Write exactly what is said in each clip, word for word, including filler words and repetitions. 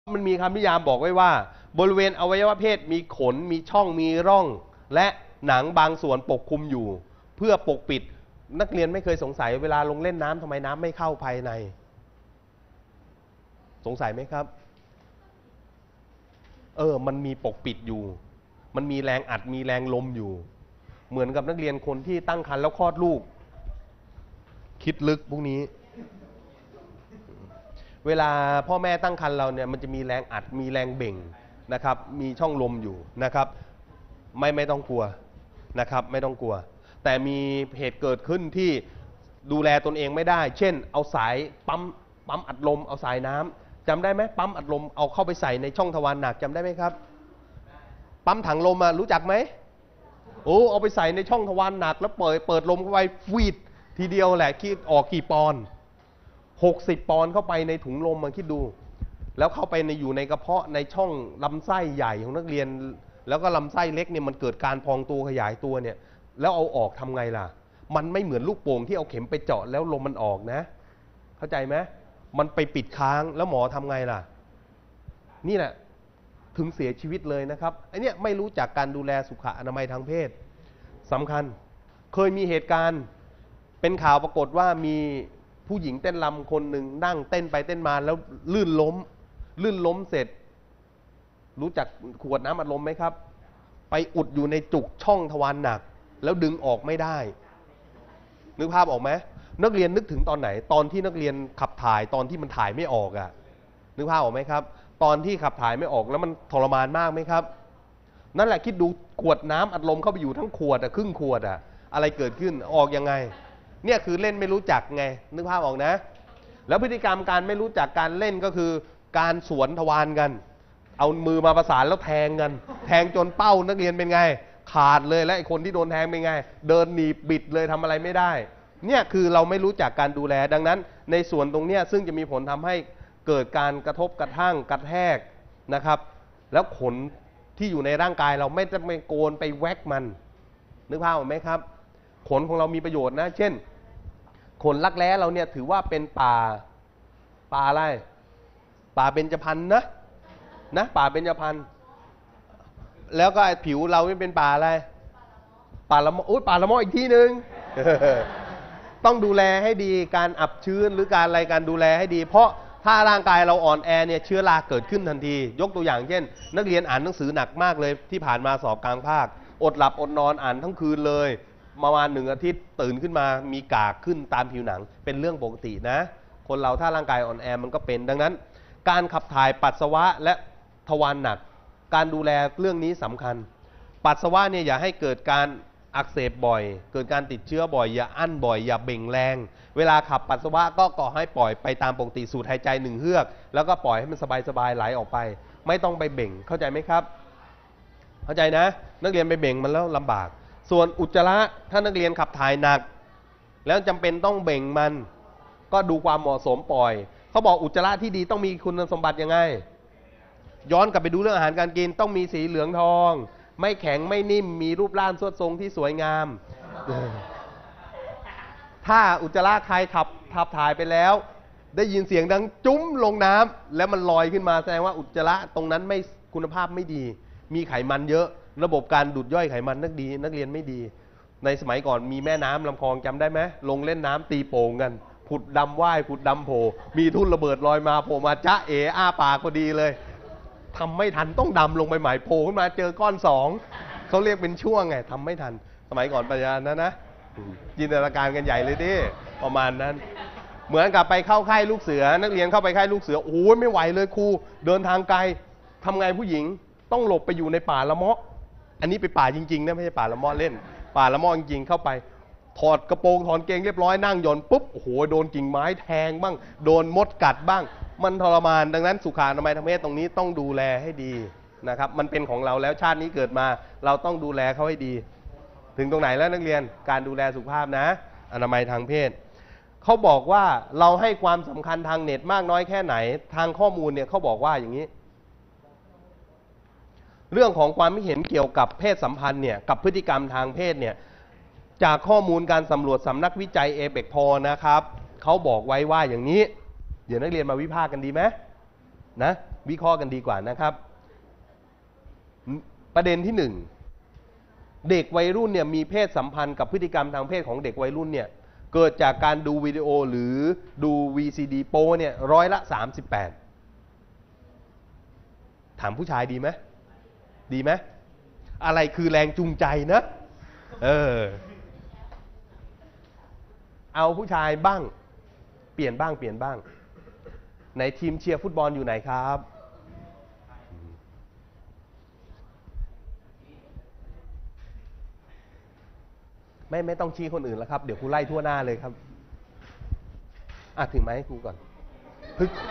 มันมีคำนิยามบอกไว้ว่าบริเวณอวัยวะเพศมีขนมีช่องมีร่องและหนังบางส่วนปกคลุมอยู่เพื่อปกปิดนักเรียนไม่เคยสงสัยเวลาลงเล่นน้ำทำไมน้ำไม่เข้าภายในสงสัยไหมครับเออมันมีปกปิดอยู่มันมีแรงอัดมีแรงลมอยู่เหมือนกับนักเรียนคนที่ตั้งครรภ์แล้วคลอดลูกคิดลึกพวกนี้เวลาพ่อแม่ตั้งครรภ์เราเนี่ยมันจะมีแรงอัดมีแรงเบ่งนะครับมีช่องลมอยู่นะครับไม่ไม่ต้องกลัวนะครับไม่ต้องกลัวแต่มีเหตุเกิดขึ้นที่ดูแลตนเองไม่ได้เช่นเอาสายปั๊มปั๊มอัดลมเอาสายน้ำจำได้ไหมปั๊มอัดลมเอาเข้าไปใส่ในช่องทวารหนักจำได้ไหมครับปั๊มถังลมมารู้จักไหมโอ้เอาไปใส่ในช่องทวารหนักแล้วเปิดเปิดลมเข้าไปฟีดทีเดียวแหละคิดออกกี่ปอนด์หกสิบปอนด์เข้าไปในถุงลมมาคิดดูแล้วเข้าไปในอยู่ในกระเพาะในช่องลำไส้ใหญ่ของนักเรียนแล้วก็ลำไส้เล็กเนี่ยมันเกิดการพองตัวขยายตัวเนี่ยแล้วเอาออกทำไงล่ะมันไม่เหมือนลูกโป่งที่เอาเข็มไปเจาะแล้วลมมันออกนะเข้าใจไหมมันไปปิดค้างแล้วหมอทำไงล่ะนี่แหละถึงเสียชีวิตเลยนะครับไอเนี้ยไม่รู้จักการดูแลสุขอนามัยทางเพศสำคัญเคยมีเหตุการณ์เป็นข่าวปรากฏว่ามีผู้หญิงเต้นรำคนหนึ่งนั่งเต้นไปเต้นมาแล้วลื่นล้มลื่นล้มเสร็จรู้จักขวดน้ำอัดลมไหมครับไปอุดอยู่ในจุกช่องทวารหนักแล้วดึงออกไม่ได้นึกภาพออกไหมนักเรียนนึกถึงตอนไหนตอนที่นักเรียนขับถ่ายตอนที่มันถ่ายไม่ออกอ่ะนึกภาพออกไหมครับตอนที่ขับถ่ายไม่ออกแล้วมันทรมานมากไหมครับนั่นแหละคิดดูขวดน้ำอัดลมเข้าไปอยู่ทั้งขวดอ่ะครึ่งขวดอ่ะอะไรเกิดขึ้นออกยังไงเนี่ยคือเล่นไม่รู้จักไงนึกภาพออกนะแล้วพฤติกรรมการไม่รู้จักการเล่นก็คือการสวนทวารกันเอามือมาประสานแล้วแทงกันแทงจนเป้านักเรียนเป็นไงขาดเลยและไอ้คนที่โดนแทงเป็นไงเดินหนีบบิดเลยทำอะไรไม่ได้เนี่ยคือเราไม่รู้จักการดูแลดังนั้นในส่วนตรงเนี้ยซึ่งจะมีผลทำให้เกิดการกระทบกระทั่งกระแทกนะครับแล้วขนที่อยู่ในร่างกายเราไม่จะไปโกนไปแวกมันนึกภาพออกไหมครับขนของเรามีประโยชน์นะเช่นขนรักแร้เราเนี่ยถือว่าเป็นป่าป่าอะไรป่าเบญจพรรณนะนะป่าเบญจพรรณแล้วก็ผิวเราไม่เป็นป่าอะไรป่าละมออุ้ยป่าละมออีกที่หนึ่ง ต้องดูแลให้ดีการอับชื้นหรือการอะไรการดูแลให้ดีเพราะถ้าร่างกายเราอ่อนแอเนี่ยเชื้อราเกิดขึ้นทันทียกตัวอย่างเช่นนักเรียนอ่านหนังสือหนักมากเลยที่ผ่านมาสอบกลางภาคอดหลับอดนอนอ่านทั้งคืนเลยประมาณหนึ่งอาทิตย์ตื่นขึ้นมามีกากขึ้นตามผิวหนังเป็นเรื่องปกตินะคนเราถ้าร่างกายอ่อนแอมันก็เป็นดังนั้นการขับถ่ายปัสสาวะและทวารหนักการดูแลเรื่องนี้สำคัญปัสสาวะเนี่ยอย่าให้เกิดการอักเสบบ่อยเกิดการติดเชื้อบ่อยอย่าอั้นบ่อยอย่าเบ่งแรงเวลาขับปัสสาวะก็ก่อให้ปล่อยไปตามปกติสูดหายใจหนึ่งเฮือกแล้วก็ปล่อยให้มันสบายๆไหลออกไปไม่ต้องไปเบ่งเข้าใจไหมครับเข้าใจนะนักเรียนไปเบ่งมันแล้วลำบากส่วนอุจจาระถ้านักเรียนขับถ่ายหนักแล้วจำเป็นต้องเบ่งมันก็ดูความเหมาะสมปล่อยเขาบอกอุจจาระที่ดีต้องมีคุณสมบัติยังไงย้อนกลับไปดูเรื่องอาหารการกินต้องมีสีเหลืองทองไม่แข็งไม่นิ่มมีรูปร่างสวดทรงที่สวยงามถ้าอุจจาระใครขับขับถ่ายไปแล้วได้ยินเสียงดังจุ้มลงน้ำแล้วมันลอยขึ้นมาแสดงว่าอุจจาระตรงนั้นไม่คุณภาพไม่ดีมีไขมันเยอะระบบการดูดย่อยไขมันนักดีนักเรียนไม่ดีในสมัยก่อนมีแม่น้ำลำคลองจำได้ไหมลงเล่นน้ำตีโป่งกันผุดดำว่ายผุดดำโผล่มีทุ่นระเบิดลอยมาโผล่มาจ๊ะเอ๋อ้าปากพอดีเลยทำไม่ทันต้องดำลงไปใหม่โผล่ขึ้นมาเจอก้อนสองเขาเรียกเป็นช่วงไงทำไม่ทันสมัยก่อนปัญญานะนะจินตนาการกันใหญ่เลยดิประมาณนั้นเหมือนกับไปเข้าค่ายลูกเสือนักเรียนเข้าไปค่ายลูกเสือโอ้ยไม่ไหวเลยครูเดินทางไกลทำไงผู้หญิงต้องหลบไปอยู่ในป่าละเมาะอันนี้ไปป่าจริงๆนะไม่ใช่ป่าละเมาะเล่นป่าละเมาะจริงๆเข้าไปถอดกระโปรงถอดเกงเรียบร้อยนั่งหย่อนปุ๊บโอ้โหโดนกิ่งไม้แทงบ้างโดนมดกัดบ้างมันทรมานดังนั้นสุขอนามัยทางเพศตรงนี้ต้องดูแลให้ดีนะครับมันเป็นของเราแล้วชาตินี้เกิดมาเราต้องดูแลเขาให้ดีถึงตรงไหนแล้วนักเรียนการดูแลสุขภาพนะอนามัยทางเพศเขาบอกว่าเราให้ความสำคัญทางเน็ตมากน้อยแค่ไหนทางข้อมูลเนี่ยเขาบอกว่าอย่างนี้เรื่องของความคิดเห็นเกี่ยวกับเพศสัมพันธ์เนี่ยกับพฤติกรรมทางเพศเนี่ยจากข้อมูลการสำรวจสำนักวิจัยเอเปกพอนะครับเขาบอกไว้ว่าอย่างนี้เดี๋ยวนักเรียนมาวิพากษ์กันดีไหมนะวิเคราะห์กันดีกว่านะครับประเด็นที่หนึ่งเด็กวัยรุ่นเนี่ยมีเพศสัมพันธ์กับพฤติกรรมทางเพศของเด็กวัยรุ่นเนี่ยเกิดจากการดูวิดีโอหรือดู วี ซี ดี โป้เนี่ยร้อยละสามสิบแปดถามผู้ชายดีไหมดีไหมอะไรคือแรงจูงใจนะเออเอาผู้ชายบ้างเปลี่ยนบ้างเปลี่ยนบ้างไหนทีมเชียร์ฟุตบอลอยู่ไหนครับไม่ไม่ต้องชี้คนอื่นแล้วครับเดี๋ยวครูไล่ทั่วหน้าเลยครับอ่ะถึงไหมครูก่อนพึก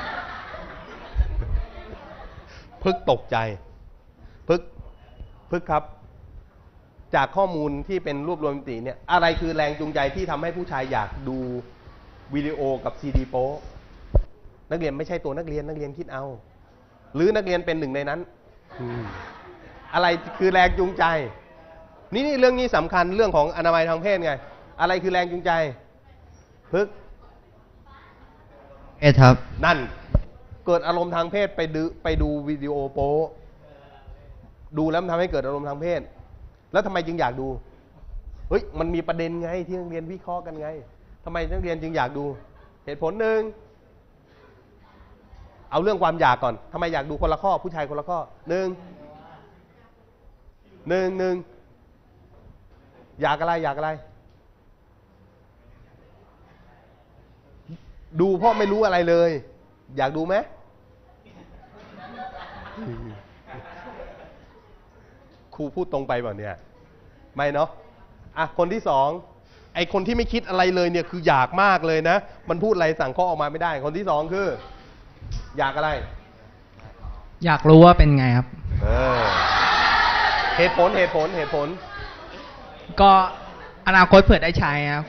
พึกตกใจพึกพึกครับจากข้อมูลที่เป็นรวบรวมสถิติเนี่ยอะไรคือแรงจูงใจที่ทำให้ผู้ชายอยากดูวิดีโอกับซีดีโป๊นักเรียนไม่ใช่ตัวนักเรียนนักเรียนคิดเอาหรือนักเรียนเป็นหนึ่งในนั้นอะไรคือแรงจูงใจนี่นี่เรื่องนี้สำคัญเรื่องของอนามัยทางเพศไงอะไรคือแรงจูงใจพึกเอครับนั่นเกิดอารมณ์ทางเพศไปดูไปดูวิดีโอโป๊ดูแล้วมันทำให้เกิดอารมณ์ทางเพศแล้วทำไมจึงอยากดูเฮ้ยมันมีประเด็นไงที่นักเรียนวิเคราะห์กันไงทำไมนักเรียนจึงอยากดูเหตุผลหนึ่งเอาเรื่องความอยากก่อนทำไมอยากดูคนละข้อผู้ชายคนละข้อหนึ่งหนึ่งหนึ่งอยากอะไรอยากอะไรดูเพราะไม่รู้อะไรเลยอยากดูไหมครูพูดตรงไปแบบเนี้ยไม่เนาะอ่ะคนที่สองไอคนที่ไม่คิดอะไรเลยเนี่ยคืออยากมากเลยนะมันพูดอะไรสั่งข้อออกมาไม่ได้คนที่สองคืออยากอะไรอยากรู้ว่าเป็นไงครับเออเหตุผลเหตุผลเหตุผลก็อนาคตเผื่อได้ใช้ครับ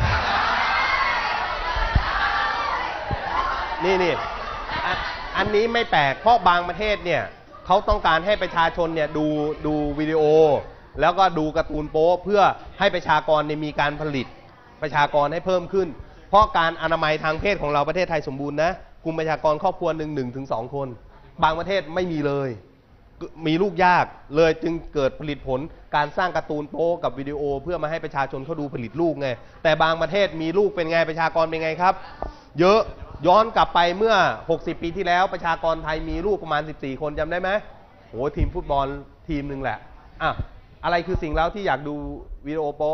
นี่นี่อันนี้ไม่แปลกเพราะบางประเทศเนี่ยเขาต้องการให้ประชาชนเนี่ยดูดูวิดีโอแล้วก็ดูการ์ตูนโป๊เพื่อให้ประชากรเนี่ยมีการผลิตประชากรให้เพิ่มขึ้นเพราะการอนามัยทางเพศของเราประเทศไทยสมบูรณ์นะกลุ่มประชากรครอบครัวหนึ่งหนึ่งถึงสองคนบางประเทศไม่มีเลยมีลูกยากเลยจึงเกิดผลิตผลการสร้างการ์ตูนโป๊กับวิดีโอเพื่อมาให้ประชาชนเขาดูผลิตลูกไงแต่บางประเทศมีลูกเป็นไงประชากรเป็นไงครับเยอะย้อนกลับไปเมื่อหกสิบปีที่แล้วประชากรไทยมีลูกประมาณสิบสี่คนจำได้ไหมโหทีมฟุตบอลทีมหนึ่งแหละอ่ะอะไรคือสิ่งแล้วที่อยากดูวิดีโอโป๊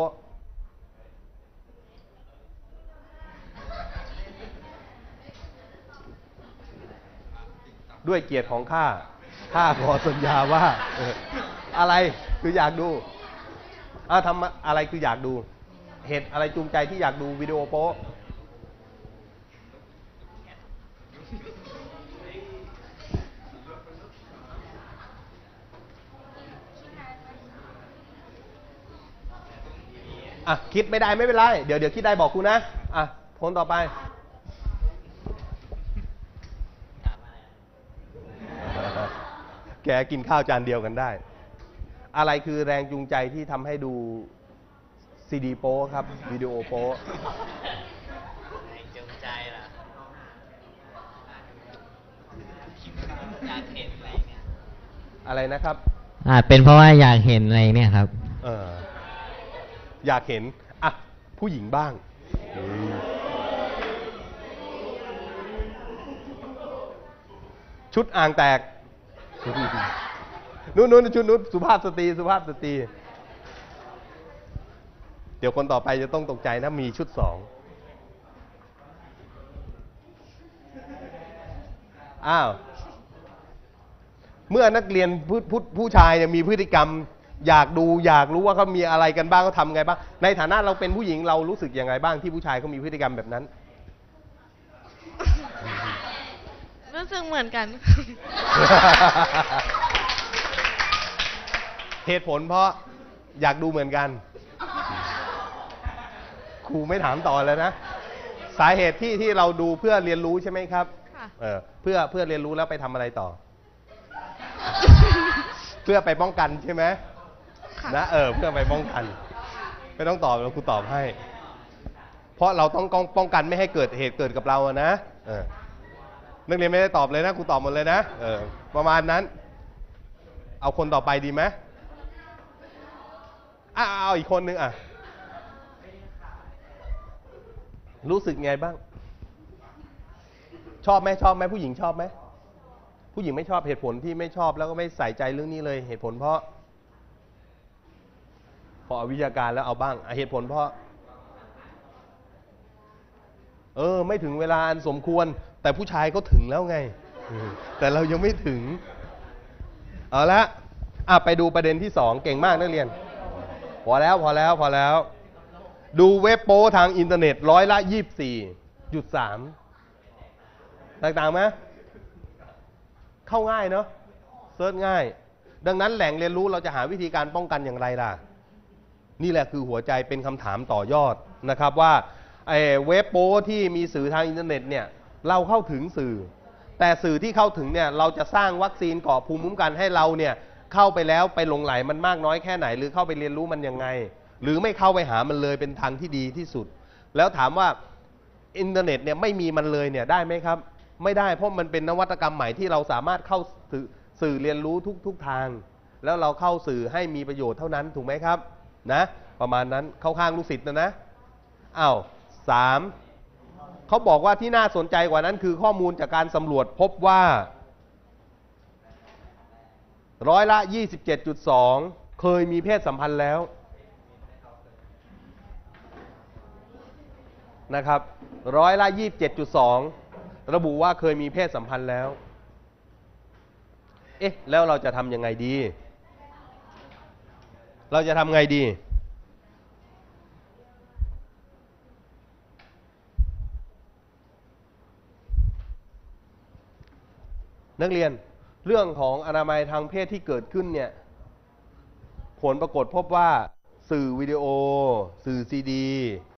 ด้วยเกียรติของข้าข้าขอสัญญาว่าเอออะไรคืออยากดูอ่ะทำอะไรคืออยากดูเหตุอะไรจูงใจที่อยากดูวิดีโอโป๊อ่ะคิดไม่ได้ไม่เป็นไรเดี๋ยวเดี๋ยวคิดได้บอกกูนะอ่ะคนต่อไปแกกินข้าวจานเดียวกันได้อะไรคือแรงจูงใจที่ทำให้ดูซีดีโป๊ครับวิดีโอโป๊แรงจูงใจเหรออยากเห็นอะไรเนี่ยอะไรนะครับอ่าเป็นเพราะว่าอยากเห็นอะไรเนี่ยครับเอออยากเห็นอ่ะผู้หญิงบ้างชุดอ่างแตกนู้นนู้นชุดนู้นสุภาพสตรีสุภาพสตรีเดี๋ยวคนต่อไปจะต้องตกใจนะมีชุดสองอ้าวเมื่อนักเรียนผู้ผู้ผู้ชายเนี่ยมีพฤติกรรมอยากดูอยากรู้ว่าเขามีอะไรกันบ้างเขาทำไงบ้างในฐานะเราเป็นผู้หญิงเรารู้สึกยังไงบ้างที่ผู้ชายเขามีพฤติกรรมแบบนั้นรู้สึกเหมือนกันเหตุผลเพราะอยากดูเหมือนกันครูไม่ถามต่อแล้วนะสาเหตุที่ที่เราดูเพื่อเรียนรู้ใช่ไหมครับเออเพื่อเพื่อเรียนรู้แล้วไปทำอะไรต่อ เพื่อไปป้องกันใช่ไหมนะเออเพื่อไปป้องกันไม่ต้องตอบเราครูตอบให้เพราะเราต้องป้องกันไม่ให้เกิดเหตุเกิดกับเราอะนะเออนักเรียนไม่ได้ตอบเลยนะครูตอบหมดเลยนะเออประมาณนั้น เอาคนต่อไปดีไหมอ่ะเอาอีกคนนึงอ่ะรู้สึกไงบ้าง ชอบไหมชอบไหมผู้หญิงชอบไหมผู้หญิงไม่ชอบเหตุผลที่ไม่ชอบแล้วก็ไม่ใส่ใจเรื่องนี้เลยเหตุผลเพราะพอเอาวิชาการแล้วเอาบ้างเหตุผลเพราะเออไม่ถึงเวลาอันสมควรแต่ผู้ชายก็ถึงแล้วไงแต่เรายังไม่ถึงเอาละอ่ะไปดูประเด็นที่สองเก่งมากนักเรียนพอแล้วพอแล้วพอแล้วดูเว็บโป้ทางอินเทอร์เน็ตร้อยละยี่สิบสี่จุดสามต่างๆไหมเข้าง่ายเนาะเซิร์ชง่ายดังนั้นแหล่งเรียนรู้เราจะหาวิธีการป้องกันอย่างไรล่ะนี่แหละคือหัวใจเป็นคำถามต่อยอดนะครับว่าไอ้เว็บโป้ที่มีสื่อทางอินเทอร์เน็ตเนี่ยเราเข้าถึงสื่อแต่สื่อที่เข้าถึงเนี่ยเราจะสร้างวัคซีนก่อภูมิคุ้มกันให้เราเนี่ยเข้าไปแล้วไปหลงไหลมันมากน้อยแค่ไหนหรือเข้าไปเรียนรู้มันยังไงหรือไม่เข้าไปหามันเลยเป็นทางที่ดีที่สุดแล้วถามว่าอินเทอร์เน็ตเนี่ยไม่มีมันเลยเนี่ยได้ไหมครับไม่ได้เพราะมันเป็นนวัตกรรมใหม่ที่เราสามารถเข้าสื่อสื่อเรียนรู้ทุกทุกทางแล้วเราเข้าสื่อให้มีประโยชน์เท่านั้นถูกไหมครับนะประมาณนั้นเข้าข้างลูกศิษย์นะนะอ้าวสามเขาบอกว่าที่น่าสนใจกว่านั้นคือข้อมูลจากการสำรวจพบว่าร้อยละ ยี่สิบเจ็ดจุดสอง เคยมีเพศสัมพันธ์แล้วนะครับร้อยละ ยี่สิบเจ็ดจุดสอง ระบุว่าเคยมีเพศสัมพันธ์แล้วเอ๊ะแล้วเราจะทำยังไงดีเราจะทำไงดีนักเรียนเรื่องของอนามัยทางเพศที่เกิดขึ้นเนี่ยผลปรากฏพบว่าสื่อวิดีโอสื่อซีดี